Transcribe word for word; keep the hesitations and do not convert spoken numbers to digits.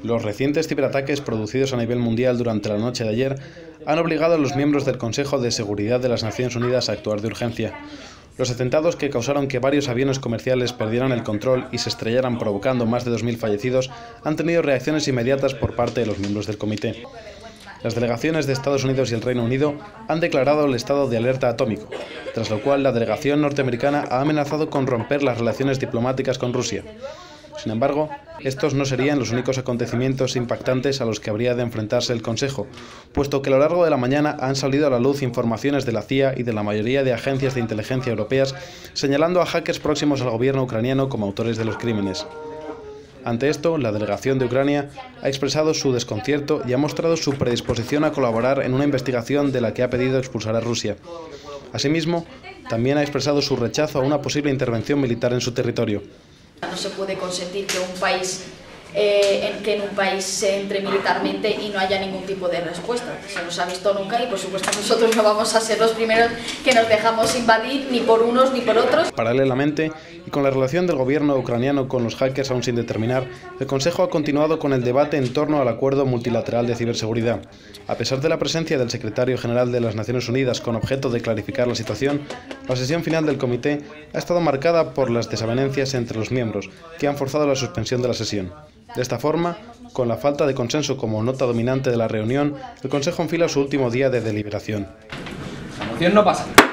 Los recientes ciberataques producidos a nivel mundial durante la noche de ayer han obligado a los miembros del Consejo de Seguridad de las Naciones Unidas a actuar de urgencia. Los atentados, que causaron que varios aviones comerciales perdieran el control y se estrellaran provocando más de dos mil fallecidos, han tenido reacciones inmediatas por parte de los miembros del comité. Las delegaciones de Estados Unidos y el Reino Unido han declarado el estado de alerta atómico, tras lo cual la delegación norteamericana ha amenazado con romper las relaciones diplomáticas con Rusia. Sin embargo, estos no serían los únicos acontecimientos impactantes a los que habría de enfrentarse el Consejo, puesto que a lo largo de la mañana han salido a la luz informaciones de la C I A y de la mayoría de agencias de inteligencia europeas señalando a hackers próximos al gobierno ucraniano como autores de los crímenes. Ante esto, la delegación de Ucrania ha expresado su desconcierto y ha mostrado su predisposición a colaborar en una investigación de la que ha pedido expulsar a Rusia. Asimismo, también ha expresado su rechazo a una posible intervención militar en su territorio. No se puede consentir que un país eh, en, que en un país se entre militarmente y no haya ningún tipo de respuesta. Se nos ha visto nunca y por supuesto nosotros no vamos a ser los primeros que nos dejamos invadir ni por unos ni por otros. Paralelamente, y con la relación del gobierno ucraniano con los hackers aún sin determinar, el Consejo ha continuado con el debate en torno al acuerdo multilateral de ciberseguridad. A pesar de la presencia del secretario general de las Naciones Unidas con objeto de clarificar la situación, la sesión final del comité ha estado marcada por las desavenencias entre los miembros, que han forzado la suspensión de la sesión. De esta forma, con la falta de consenso como nota dominante de la reunión, el Consejo enfila su último día de deliberación. La moción no pasa.